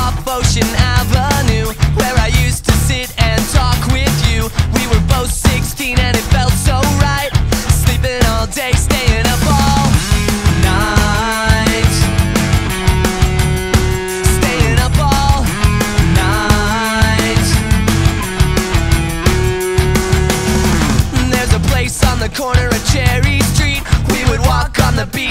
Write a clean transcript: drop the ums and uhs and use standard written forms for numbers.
off Ocean Avenue, where I used to sit and talk with you. We were both 16 and it felt so right, sleeping all day, staying up all night, staying up all night. There's a place on the corner of Cherry Street. We would walk on the beach